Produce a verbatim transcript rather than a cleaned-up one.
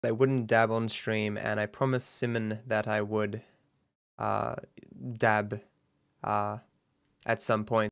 I wouldn't dab on stream, and I promised Simon that I would uh, dab uh, at some point.